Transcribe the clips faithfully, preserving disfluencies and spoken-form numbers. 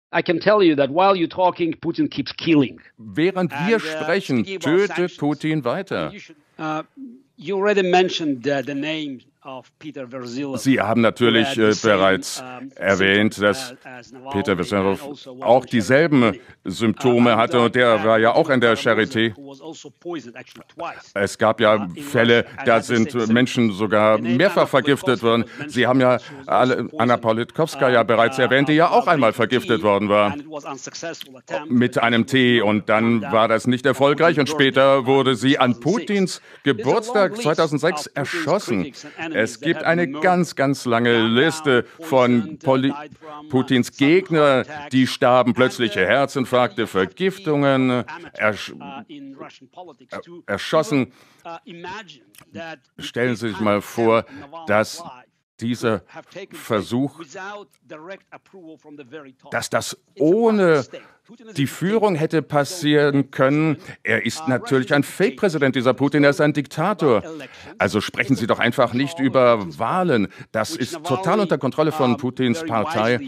I can tell you that while you're talking, Putin keeps killing. Während wir sprechen, tötet Putin weiter. Uh, you already mentioned uh, the name of Peter Verzilov. Sie haben natürlich äh, bereits erwähnt, dass Peter Verzilov auch dieselben Symptome hatte und der war ja auch in der Charité. Es gab ja Fälle, da sind Menschen sogar mehrfach vergiftet worden. Sie haben ja alle, Anna Politkovskaja bereits erwähnt, die ja auch einmal vergiftet worden war mit einem Tee und dann war das nicht erfolgreich und später wurde sie an Putins Geburtstag zweitausendsechs erschossen. Es gibt eine ganz, ganz lange Liste von Poli Putins Gegnern, die starben, plötzliche Herzinfarkte, Vergiftungen, ersch erschossen. Stellen Sie sich mal vor, dass dieser Versuch, dass das ohne die Führung hätte passieren können. Er ist natürlich ein Fake-Präsident, dieser Putin, er ist ein Diktator. Also sprechen Sie doch einfach nicht über Wahlen. Das ist total unter Kontrolle von Putins Partei.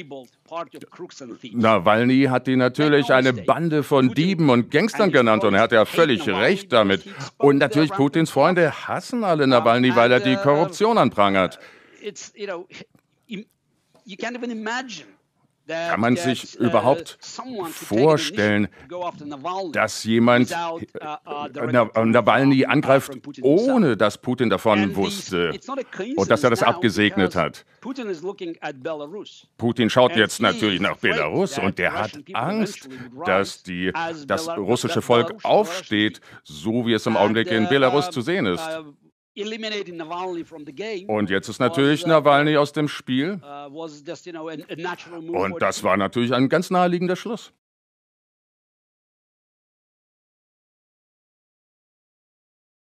Nawalny hat die natürlich eine Bande von Dieben und Gangstern genannt und er hat ja völlig recht damit. Und natürlich Putins Freunde hassen alle Nawalny, weil er die Korruption anprangert. Kann man sich überhaupt vorstellen, dass jemand Nawalny angreift, ohne dass Putin davon wusste und dass er das abgesegnet hat? Putin schaut jetzt natürlich nach Belarus und der hat Angst, dass die, das russische Volk aufsteht, so wie es im Augenblick in Belarus zu sehen ist. Und jetzt ist natürlich Nawalny aus dem Spiel. Und das war natürlich ein ganz naheliegender Schluss.